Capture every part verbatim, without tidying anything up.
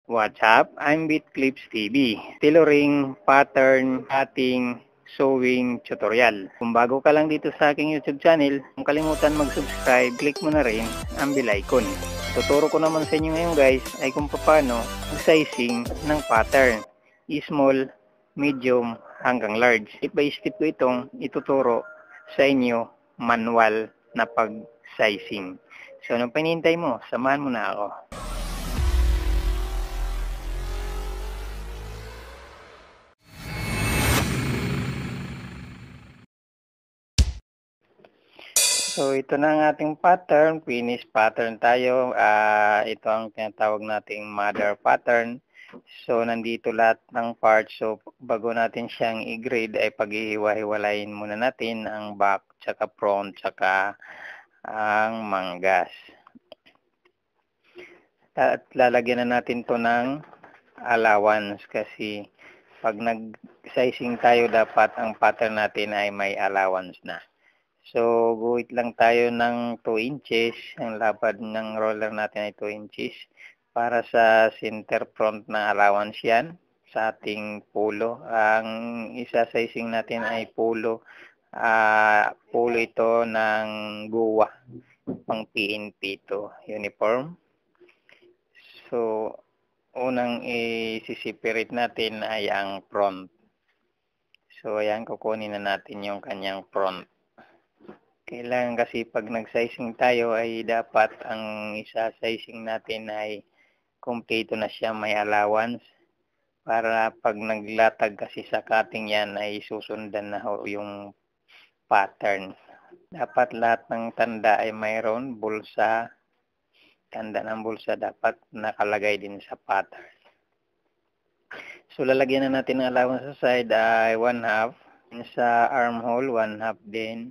What's up? I'm Bitclips T V. Tailoring, pattern, cutting, sewing, tutorial. Kung bago ka lang dito sa aking YouTube channel, kung kalimutan mag-subscribe, click mo na rin ang bell icon. Tuturo ko naman sa inyo ngayon guys ay kung paano mag-sizing ng pattern. Small, medium, hanggang large. Step by step ko itong ituturo sa inyo manual na pag-sizing. So, anong pinintay mo? Samahan mo na ako. So, ito na ang ating pattern. Finish pattern tayo. Uh, ito ang tinatawag nating mother pattern. So, nandito lahat ng parts. So, bago natin siyang i-grade, ay pag-ihiwa-hiwalayin muna natin ang back, tsaka front, tsaka ang manggas. At lalagyan na natin to ng allowance kasi pag nag-sizing tayo, dapat ang pattern natin ay may allowance na. So, guhit lang tayo ng two inches. Ang lapad ng roller natin ay two inches. Para sa center front na allowance yan sa ating polo. Ang isa-sizing natin ay polo. Uh, polo ito ng guwa. Pang P N P ito. Uniform. So, unang i-separate natin ay ang front. So, ayan, kukunin na natin yung kanyang front. Kailangan kasi pag nag-sizing tayo ay dapat ang isa-sizing natin ay kompleto na siya, may allowance. Para pag naglatag kasi sa cutting yan ay susundan na ho yung pattern. Dapat lahat ng tanda ay mayroon, bulsa. Tanda ng bulsa dapat nakalagay din sa pattern. So lalagyan na natin ng allowance sa side ay one half. Sa armhole, one half din.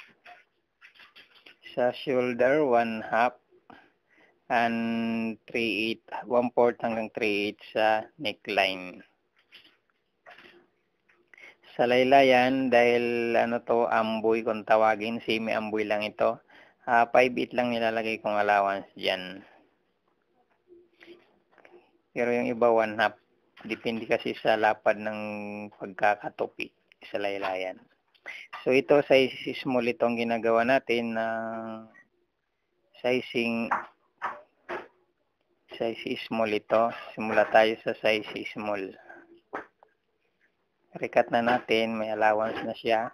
Sa shoulder, one half, and three eighths, one fourth hanggang three eighths sa neckline. Sa laylayan, dahil ano to, amboy kung tawagin, semi-amboy lang ito, uh, five eighths lang nilalagay kong allowance dyan. Pero yung iba, one half. Depende kasi sa lapad ng pagkakatupi sa laylayan. So, ito, size small itong ginagawa natin na uh, sizing size small ito. Simula tayo sa size small. Recut na natin. May allowance na siya.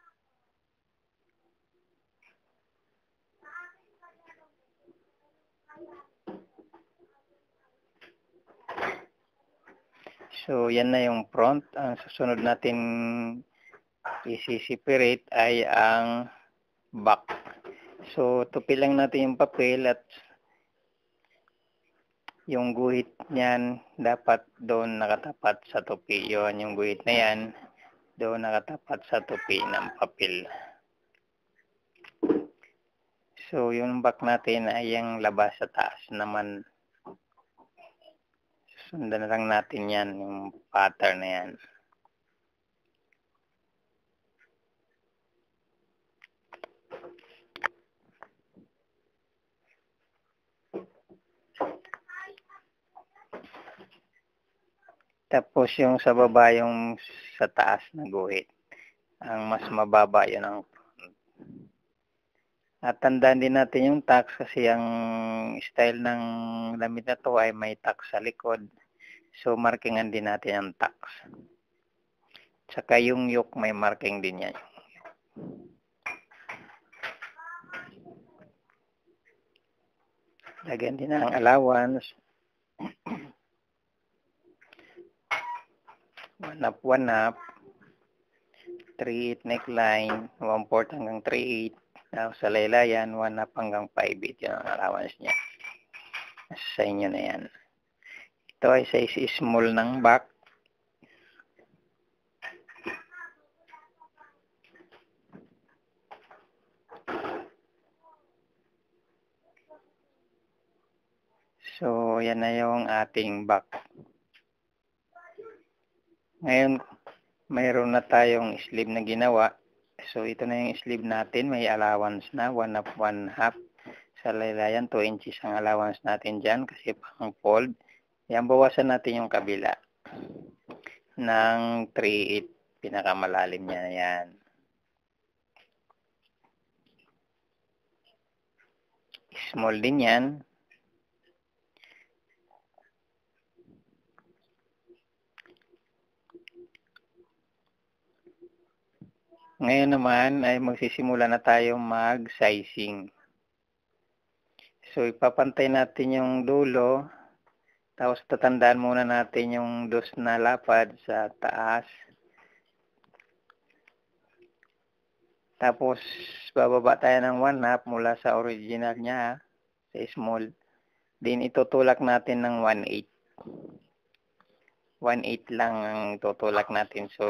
So, yan na yung front. Ang susunod natin isi-separate ay ang back. So, tupi lang natin yung papel at yung guhit niyan dapat doon nakatapat sa tupi. Yun, yung guhit na yan doon nakatapat sa tupi ng papel. So, yung back natin ay yung labas sa taas naman. Sundan na lang natin yan, yung pattern na yan. Tapos yung sa baba, yung sa taas na guhit. Ang mas mababa yun ang front. At tandaan din natin yung tax kasi ang style ng damit na to ay may tax sa likod. So markingan din natin ang tax. Tsaka yung yoke may marking din yan. Lagyan din ang allowance. one up, one up. three eighths neckline. one fourth hanggang three eighths. Now, sa laylayan, one up hanggang five eighths. Yan ang allowance niya. Sa inyo na yan. Ito ay size small ng back. So, yan na yung ating back. Ngayon, mayroon na tayong sleeve na ginawa. So, ito na yung sleeve natin. May allowance na. one up, one half. Sa laylayan, two inches ang allowance natin dyan kasi pang fold. Yan, bawasan natin yung kabila ng three eight, pinakamalalim niya, yan. Small din yan. Ngayon naman ay magsisimula na tayo mag-sizing. So, ipapantay natin yung dulo. Tapos, tatandaan muna natin yung dos na lapad sa taas. Tapos, bababa tayo ng one half mula sa original niya, sa small. Then, itutulak natin ng one eight. one eight lang ang tutulak natin. So,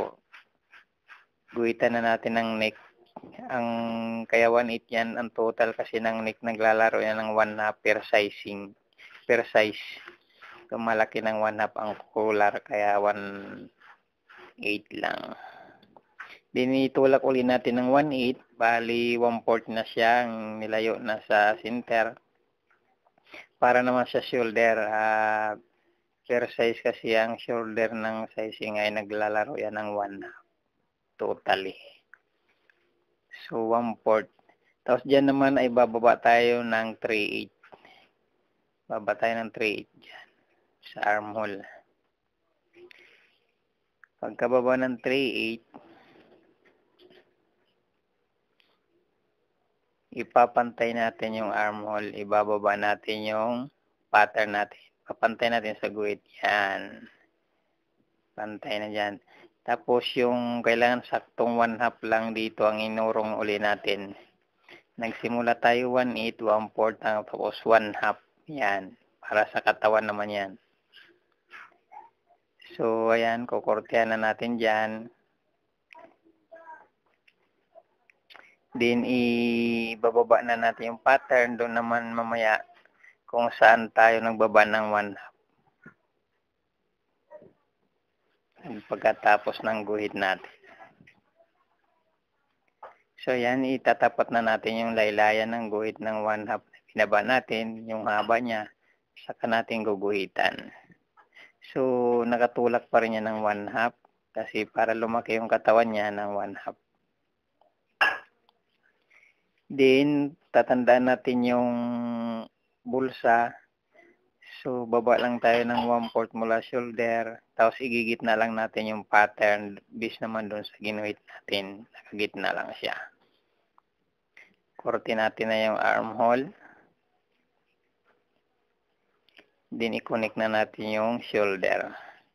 guhitan na natin ng neck. Ang kaya one eight yan, ang total kasi ng neck, naglalaro yan ng one half per sizing. Per size. So, malaki ng one half ang collar, kaya one eight lang. Then, itulak ulit natin ng one eight. Bali, one fourth na siya, ang nilayo na sa center. Para naman sa shoulder, uh, per size kasi ang shoulder ng sizing ay naglalaro yan ng one half. Totally. So, one fourth. Tapos, dyan naman ay bababa tayo ng three eight. Baba tayo ng three eight dyan. Sa armhole. Pagkababa ng three eight, ipapantay natin yung armhole. Ibababa natin yung pattern natin. Papantay natin sa guhit. Yan. Pantay na dyan. Tapos yung kailangan saktong one half lang dito ang inurong uli natin. Nagsimula tayo one eight, one fourth, tapos one half. Yan. Para sa katawan naman yan. So, ayan. Kukurtihan na natin dyan. Then, ibababa na natin yung pattern. Doon naman mamaya kung saan tayo nagbaba ng one half. Pagkatapos ng guhit natin. So, yan. Itatapat na natin yung laylayan ng guhit ng one half. Binaba natin yung haba niya. Saka natin guguhitan. So, nakatulak pa rin yan ng one half. Kasi para lumaki yung katawan niya ng one half. Then, tatandaan natin yung bulsa. So, baba lang tayo ng one fourth mula shoulder. Tapos, igigit na lang natin yung pattern. Bis naman doon sa ginuhit natin. Nakagitna lang siya. Korte natin na yung armhole. Then, i-connect na natin yung shoulder.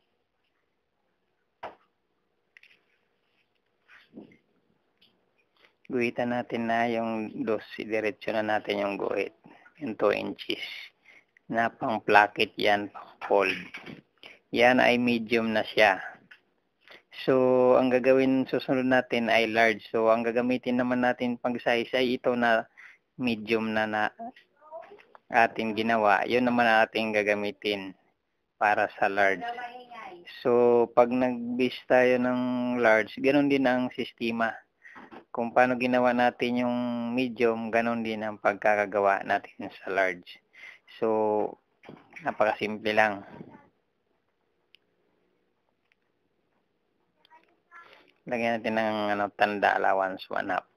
Guhitan natin na yung dos. Diretso na natin yung guhit. Yung two inches. Na pang placket yan, pang fold. Yan ay medium na siya. So, ang gagawin susunod natin ay large. So, ang gagamitin naman natin pag size ay ito na medium na na ating ginawa. Yun naman ating gagamitin para sa large. So, pag nag-base tayo ng large, ganoon din ang sistema. Kung paano ginawa natin yung medium, ganoon din ang pagkakagawa natin sa large. So, napakasimple lang. Lagyan natin ng ano, tanda allowance one half.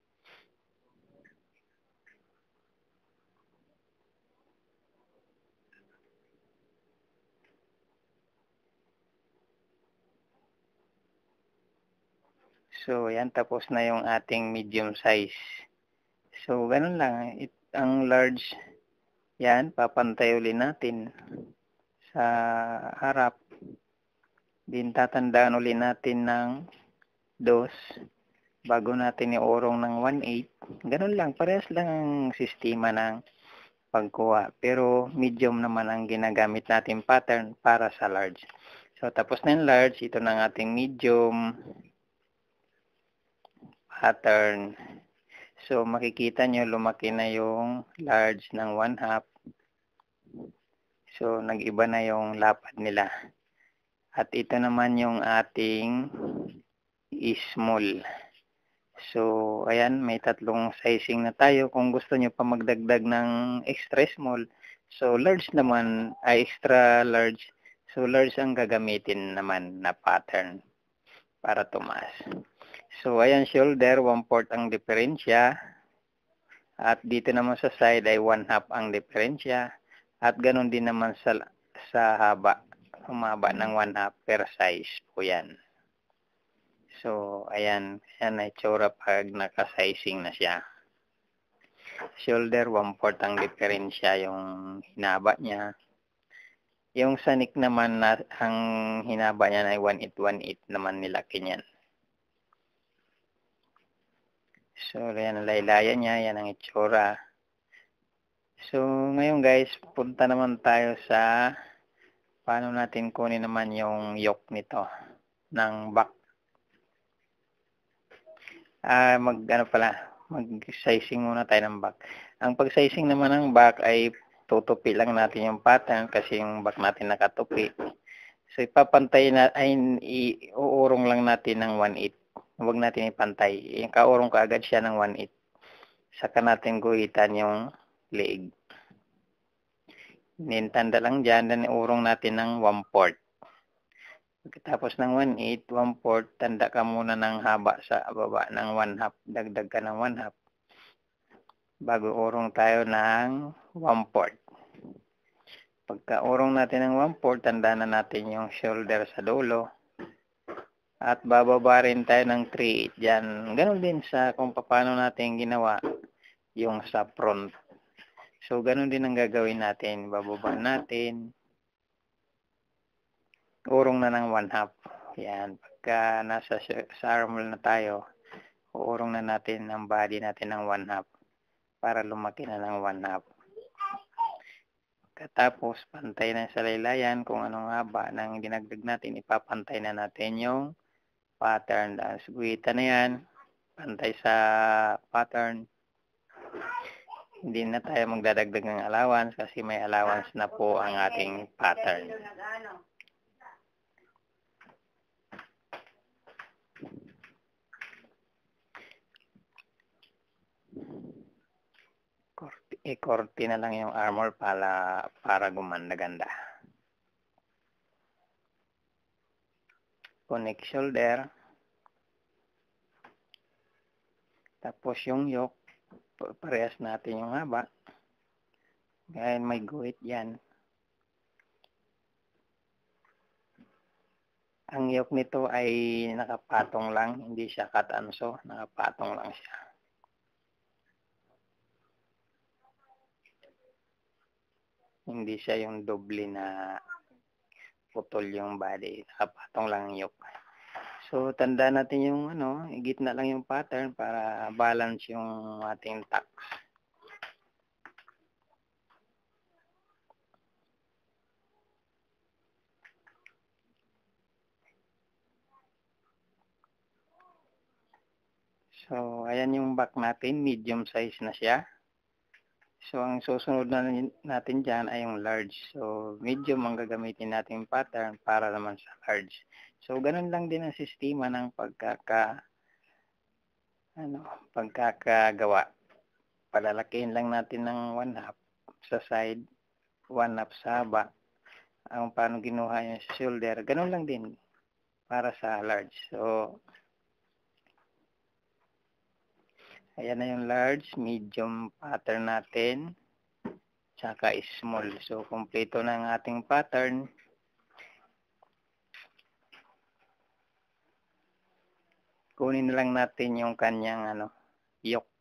So, yan. Tapos na yung ating medium size. So, ganun lang. It, ang large, yan. Papantay ulit natin sa harap. Din tatandaan ulit natin ng dos. Bago natin iurong ng one eight. Ganun lang. Parehas lang ang sistema ng pagkuha. Pero, medium naman ang ginagamit natin pattern para sa large. So, tapos na yung large. Ito na ang ating medium pattern. So, makikita nyo, lumaki na yung large ng one half. So, nag-iba na yung lapad nila. At ito naman yung ating small. So, ayan, may tatlong sizing na tayo. Kung gusto nyo pa magdagdag ng extra small, So, large naman ay extra large. So, large ang gagamitin naman na pattern para tumaas. So, ayan, shoulder, one-fourth ang diferensya. At dito naman sa side ay one-half ang diferensya. At ganun din naman sa, sa haba. Humaba ng one-half per size po yan. So, ayan. Ayan ay tsura pag naka-sizing na siya. Shoulder, one-fourth ang diferensya yung hinaba niya. Yung sanik naman na ang hinaba niyan ay one-eighth, one-eighth naman nilaki niyan. So, yan ang laylayan niya. Yan ang itsura. So, ngayon guys, punta naman tayo sa paano natin kunin naman yung yoke nito ng back. Ah, mag ano pala, mag-sizing muna tayo ng back. Ang pag-sizing naman ng back ay tutupi lang natin yung pattern kasi yung back natin nakatupi. So, ipapantay na, ay iuurong lang natin ng one-eighth. Huwag natin ipantay. Yung kaurong kaagad siya ng one-eighth. Saka natin guhitan yung leeg. Nintanda lang dyan, dan iurong natin ng one-fourth. Pagkatapos ng one-eighth, one-fourth, tanda ka muna ng haba sa baba ng one-half. Dagdag ka ng one-half. Bago urong tayo ng one-fourth. Pagka urong natin ng one-fourth, tanda na natin yung shoulder sa dulo. At bababa rin tayo ng three-eighths dyan. Ganon din sa kung paano natin ginawa yung sa front. So, ganon din ang gagawin natin. Bababa natin. Urong na ng one-half. Yan. Pagka nasa sa armhole na tayo, uurong na natin ang body natin ng one-half para lumaki na ng one-half. Katapos, pantay na sa laylayan kung anong haba ng dinagdag natin, ipapantay na natin yung pattern. Dahil guhitan na yan, pantay sa pattern. Hindi na tayo magdadagdag ng allowance kasi may allowance na po ang ating pattern. I-korte na lang yung armor para, para gumanda-ganda. Connect shoulder. Tapos yung yoke, parehas natin yung haba. Ngayon may guhit yan. Ang yoke nito ay nakapatong lang, hindi siya katanso, nakapatong lang siya. Hindi siya yung doble na putol yung body, nakapatong lang ang yoke. So, tanda natin yung ano, gitna lang yung pattern para balance yung ating tax. So, ayan yung back natin, medium size na siya. So, ang susunod na natin dyan ay yung large. So, medium ang gagamitin natin pattern para naman sa large. So, ganun lang din ang sistema ng pagkaka, ano, pagkakagawa. Palalakihin lang natin ng one half sa side, one half sa haba. Ang paano ginuha yung shoulder, ganun lang din para sa large. So, ayan na yung large, medium pattern natin, tsaka small. So, kompleto na ang ating pattern. Kunin na lang natin yung kanyang ano, yoke.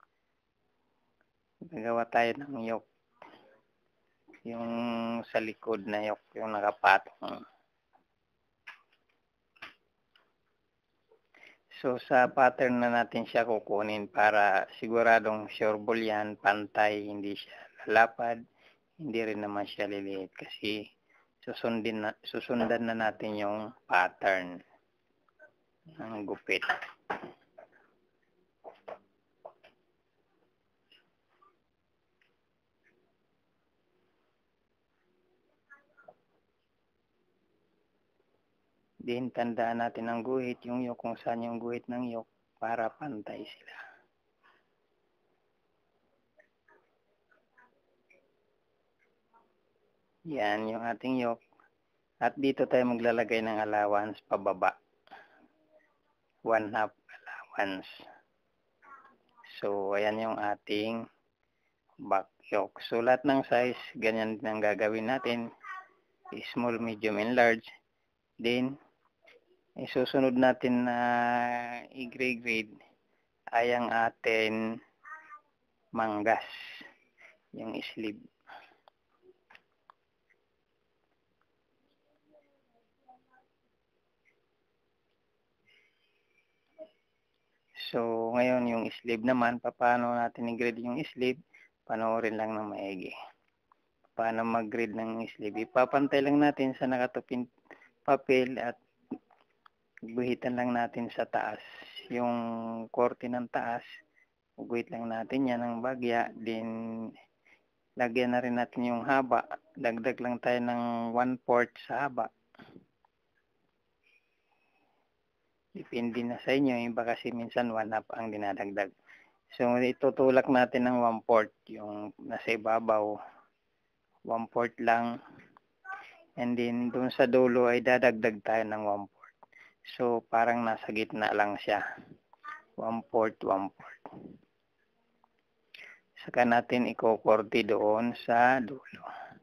Gagawa tayo ng yoke. Yung sa likod na yoke, yung nakapatong. So, sa pattern na natin siya kukunin para siguradong sure ball yan, pantay, hindi siya lalapad, hindi rin naman siya liliit kasi susundin na, susundan na natin yung pattern ng gupit. Din tandaan natin ang guhit, yung yoke, kung saan yung guhit ng yoke para pantay sila. Yan yung ating yolk. At dito tayo maglalagay ng allowance pababa. One half allowance. So, ayan yung ating back yolk. So, lahat ng size, ganyan din ang gagawin natin. Small, medium, and large. Then, isusunod natin na i-grade ay ang atin manggas. Yung sleeve. So, ngayon yung sleeve naman, paano natin i-grade yung sleeve? Panoorin lang ng maigi. Paano mag-grade ng sleeve? Ipapantay lang natin sa nakatuping papel at guhitan lang natin sa taas. Yung korte ng taas, guhit lang natin yan ng bagya. Then, lagyan na rin natin yung haba. Dagdag lang tayo ng one fourth sa haba. Depende na sa inyo, iba kasi minsan one half ang dinadagdag. So, itutulak natin ng one fourth, yung nasa ibabaw, one fourth lang. And then, dun sa dulo ay dadagdag tayo ng one fourth. So, parang nasa gitna lang siya. one fourth, one fourth. Saka natin iko-korte doon sa dulo.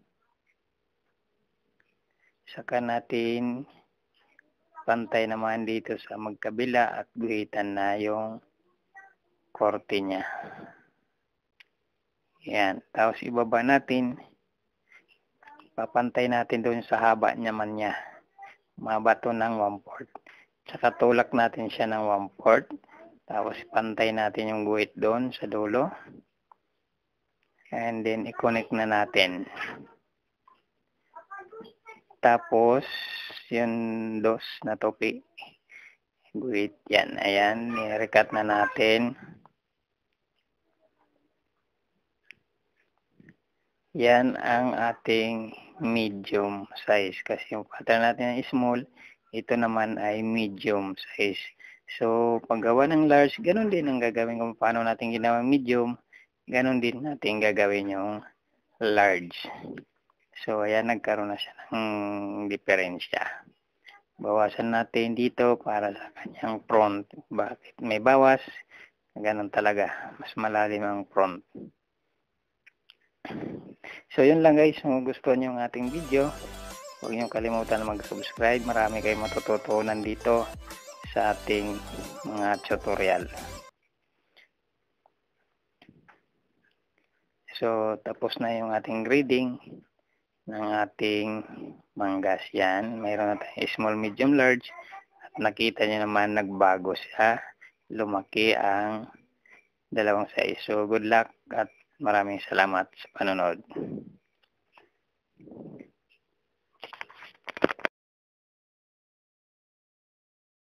Saka natin pantay naman dito sa magkabila at guhitan na yung korte niya. Yan. Tapos ibaba natin. Papantay natin doon sa haba naman niya. Mahaba to ng one fourth. Saka tulak natin siya ng one fourth. Tapos pantay natin yung guhit doon sa dulo. And then i-connect na natin. Tapos, yung dos na topi. Guhit yan. Ayan, i-recut na natin. Yan ang ating medium size. Kasi yung pattern natin ay small, ito naman ay medium size. So, paggawa ng large, ganun din ang gagawin kung paano natin ginawa medium. Ganun din natin gagawin yung large. So, ayan, nagkaroon na siya ng diferensya. Bawasan natin dito para sa kanyang front. Bakit may bawas? Ganun talaga. Mas malalim ang front. So, yun lang guys. Kung gusto nyo yung ating video, huwag nyo kalimutan mag-subscribe. Marami kayong matututunan dito sa ating mga tutorial. So, tapos na yung ating grading ng ating manggas. Yan, mayroon na tayong small, medium, large. At nakita nyo naman nagbago siya. Lumaki ang dalawang size. So, good luck at maraming salamat sa panonood.